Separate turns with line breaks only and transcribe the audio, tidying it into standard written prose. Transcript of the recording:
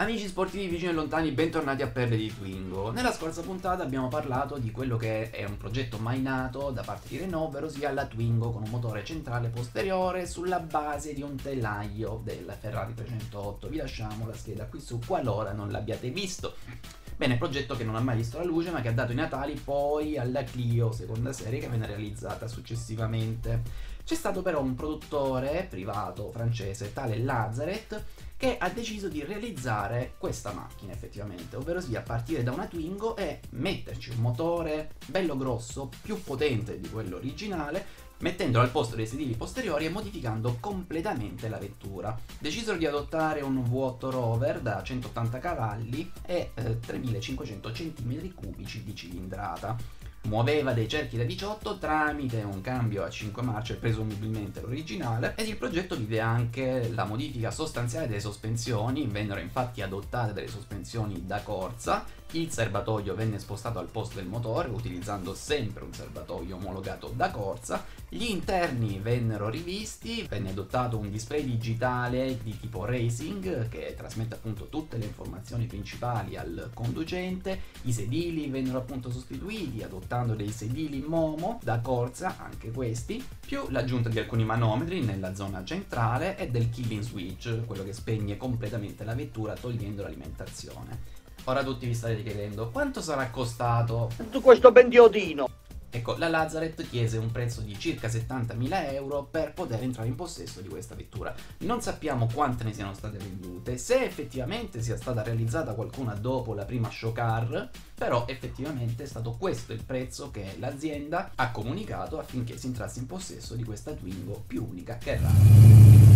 Amici sportivi vicini e lontani, bentornati a Perle di Twingo. Nella scorsa puntata abbiamo parlato di quello che è un progetto mai nato da parte di Renault, ovvero sia la Twingo con un motore centrale posteriore sulla base di un telaio della Ferrari 308. Vi lasciamo la scheda qui su qualora non l'abbiate visto. Bene, progetto che non ha mai visto la luce ma che ha dato i natali poi alla Clio seconda serie che venne realizzata successivamente. C'è stato però un produttore privato francese, tale Lazaret, che ha deciso di realizzare questa macchina effettivamente, ovvero sia partire da una Twingo e metterci un motore bello grosso, più potente di quello originale, mettendolo al posto dei sedili posteriori e modificando completamente la vettura. Decisero di adottare un V8 Rover da 180 cavalli e 3500 cm3 di cilindrata. Muoveva dei cerchi da 18 tramite un cambio a 5 marce, presumibilmente l'originale, ed il progetto vide anche la modifica sostanziale delle sospensioni. Vennero infatti adottate delle sospensioni da corsa, il serbatoio venne spostato al posto del motore utilizzando sempre un serbatoio omologato da corsa, gli interni vennero rivisti, venne adottato un display digitale di tipo racing che trasmette appunto tutte le informazioni principali al conducente, i sedili vennero appunto sostituiti adottando dei sedili Momo da corsa, anche questi, più l'aggiunta di alcuni manometri nella zona centrale e del killing switch, quello che spegne completamente la vettura togliendo l'alimentazione. Ora tutti vi starete chiedendo quanto sarà costato
Tutto questo bendiodino.
Ecco, la Lazaret chiese un prezzo di circa 70.000 euro per poter entrare in possesso di questa vettura. Non sappiamo quante ne siano state vendute, se effettivamente sia stata realizzata qualcuna dopo la prima show car, però effettivamente è stato questo il prezzo che l'azienda ha comunicato affinché si entrasse in possesso di questa Twingo più unica che rara.